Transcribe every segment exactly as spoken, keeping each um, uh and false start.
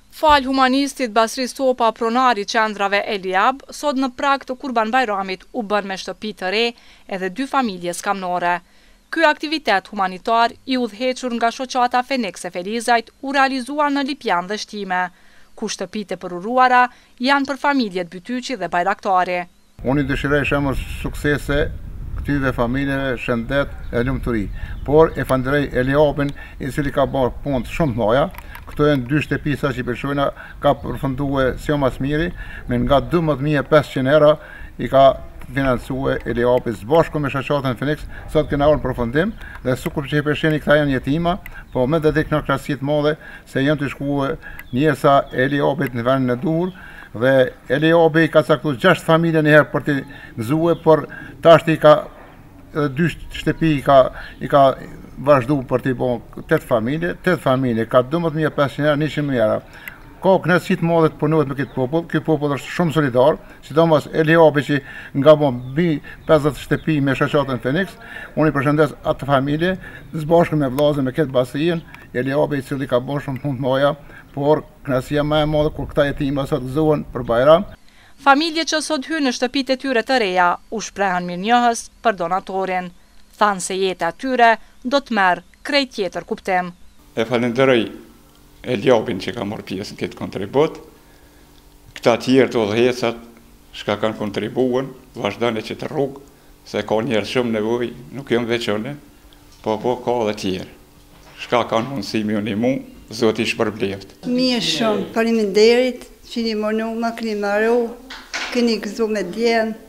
Fal humanistit Basris Topa, pronari qendrave Eliab, sot në prag të Kurban Bajramit u bën me shtëpi të re edhe dy familje skamnore. Ky aktivitet humanitar i udhëhequr nga shoqata Fenix e Felizajt u realizuar në Lipjan dhe Shtime, ku shtëpitë e përuruara janë për familjet Bytyqi dhe Bajraktari. Unë i dëshiroj shembull suksese këtyve familjeve, shëndet e lumturi. Por e falenderoj Eliabin, i cili ka bërë punë shumë të mëdha. Këto janë dy shtëpi sa që i përshojna, ka përfunduar si o mas miri, me nga dymbëdhjetë mijë e pesëqind euro i ka financuar Eliabi së bashku me shoqatën Fenix. Sot kena orë në përfundim dhe sukur që i përsheni këta janë jetima, po me dhe dhe këna krasit madhe se janë të shkuar njerësa Eliabit në vendin e dur. Dhe Eliabi ka caktuar gjashtë familje një herë për të gëzuar, por tashti ka dy shtëpi i ka i ka vazhdu për t'i bon tetë familje, tetë familje, ka dymbëdhjetë mijë e pesëqind euro, njëqind mijë euro. Ka kënaqësi të madhe të punohet me këtë popull. Ky popull është shumë solidar, sidomos Eliabi që nga bon mbi pesëdhjetë shtëpi me shoqatën Fenix. Unë i përshëndes atë familje, së bashku me vllazën me këtë basinë, Eliabi i cili ka bën shumë punë të mëdha, por kënaqësia më e madhe kur këta jetima sot gëzohen për Bajram. Familje që sot hynë në shtëpitë e tyre të reja u shprehën mirënjohës për donatorin. Thanë se jeta e tyre do të merr krejt tjetër kuptim. E falenderoj Eliabin që ka marrë pjesë në këtë kontribut. Këta tjerë të udhëhecat shka kanë kontribuën, vazhdojnë që të rrugë, se ka njerë shumë nevoj, nuk jam veçone, po po ka dhe tjerë. Shka kanë mundësi me unë i mu, Zoti shpërbleft. Mirë shumë, faleminderit, që një mënu ma këni maru, këni gëzu me djenë.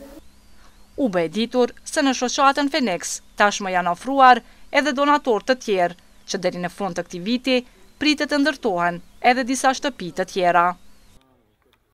U bë e ditur se në shoqatën Fenix tashmë janë ofruar edhe donator të tjerë, që deri në fund të këtij viti pritet të ndërtohen edhe disa shtëpi të tjera.